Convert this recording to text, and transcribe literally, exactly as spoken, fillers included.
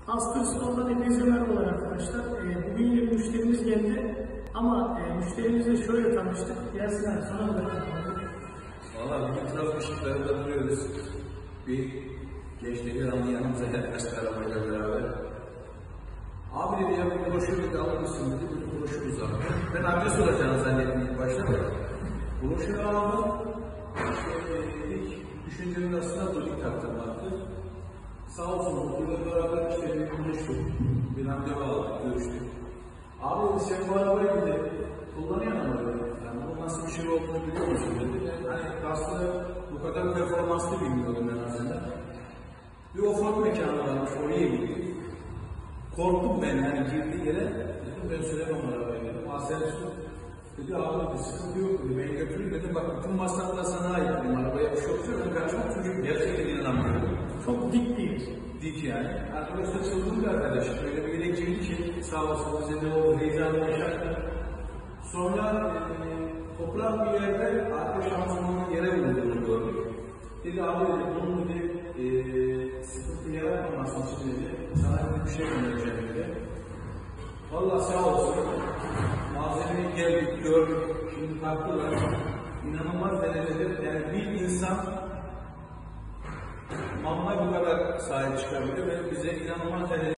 Astrospor'dan hepinize merhabalar arkadaşlar. Ee, bugün yine bir müşterimiz geldi. Ama e, müşterimizle şöyle tanıştık. Yasin abi sana da Valla bugün trafik ışıklarında duruyoruz. Bir gençleri anlı yanımıza herkes arabayla beraber. Abi dedi ya bir broşür dedi alır mısın dedi. Bir broşür uzattı. Ben adres olacağını zannettim ilk başta da. Broşürü aldım. İşte e, ilk düşüncemin aslında da ilk taktırmaktı. Sağ olsun okulda beraber işte bir konuştuk. Bir randevu aldık, görüştük. Abi dedi sen bu arabayı dedi kullanıyor musun böyle? Yani bu nasıl bir şey olduğunu biliyor musun dedi. Hani aslında bu kadar performanslı bilmiyordum en azından. Bir offroad mekanı varmış, oraya gittik. Korktum ben yani girdiği yere. Dedim ben söylemem arabayı dedim. Asel su. Dedi abi bir sıkıntı yok dedi. Beni götürün dedim. Bak bütün masraflar sana ait dedim. Arabaya bir şey yoksa ben kaçmak çocuk gerçekten inanamıyorum. çok dik değil. Dik yani. Arkadaşlar çılgın bir arkadaş. Öyle bir yere girdi ki sağ olsun bize de o heyecanı yaşattı. Sonra e, toprak bir yerde arka şanzımanın yere vurduğunu gördük. Dedi abi dedi bunun dedi e, sıkıntı yaratmaması için dedi. Sana dedi bir şey göndereceğim dedi. Valla sağ olsun. Malzemeyi geldik, gördük. Şimdi taktılar. İnanılmaz derecede yani bir insan mamma bu kadar sahip çıkabiliyor ve bize inanılmaz derecede